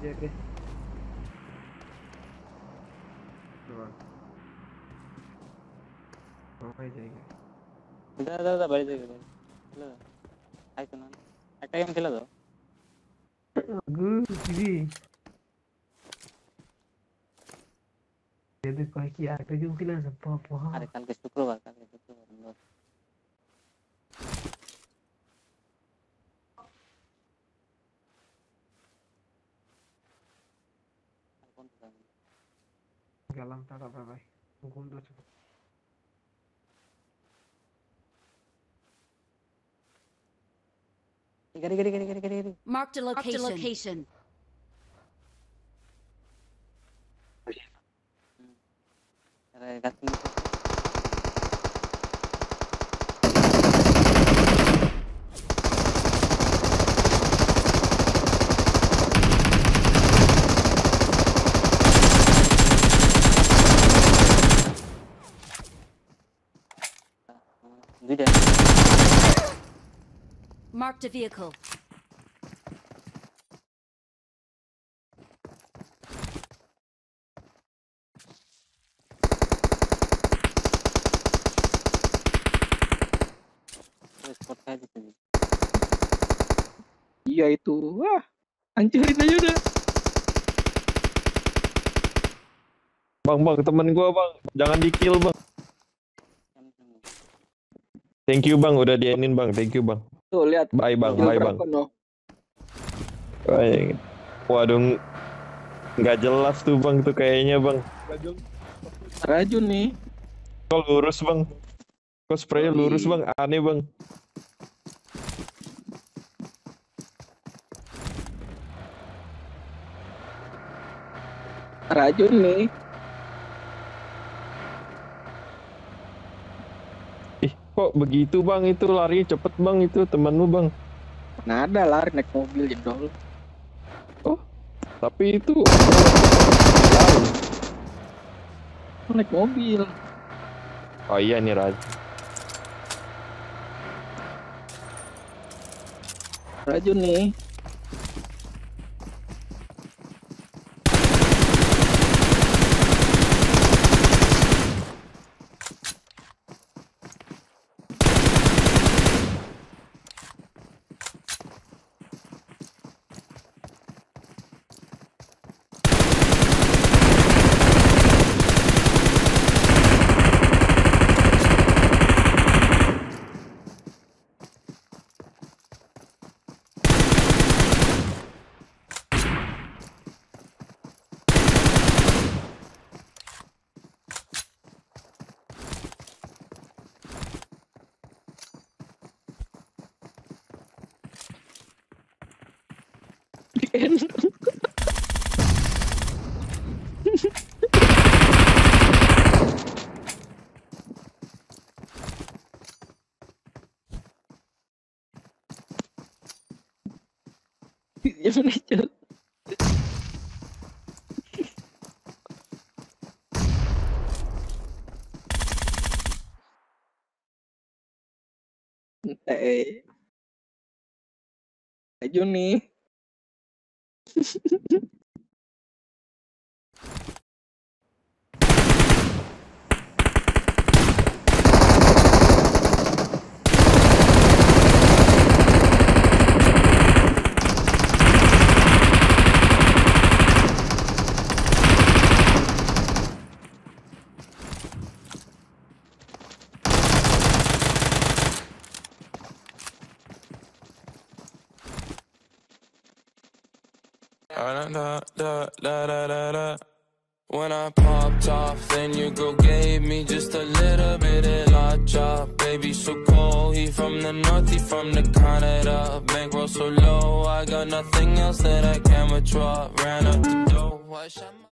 Jack deh. Coba. Mau aja ya. Udah balik lagi. Hello. Hai teman. একটা game খেলা তো? Good, TV. Jadi kau kira ada juga bilang apa? আরে কালকে শুক্রবার Galang tak apa bye. Hukum tu cukup. গাড়ি Marked a location. আরে গাছ নিচে দুইটা Marked a vehicle. spot kayak gitu. Iya itu. Wah, hancurin aja udah. Bang, temen gua bang, jangan di kill bang. Thank you bang, udah dianin bang, thank you bang. Tuh lihat. Bye bang. No. Waduh, nggak jelas tuh bang, tuh kayaknya bang. Rajun nih. Kok lurus bang? Kok spraynya lurus bang? Aneh bang. Rajun nih. Kok begitu bang, itu larinya cepet bang, itu temanmu bang. Nah ada lari naik mobil jedol. Oh, tapi itu Naik mobil. oh iya nih Raj. Rajun nih. Jangan aja. Rajun nih. When I popped off, then your girl gave me just a little bit of la chop. Baby, so cold, he from the north, he from the Canada. Bankroll so low, I got nothing else that I can withdraw. Ran up the dough, I shot my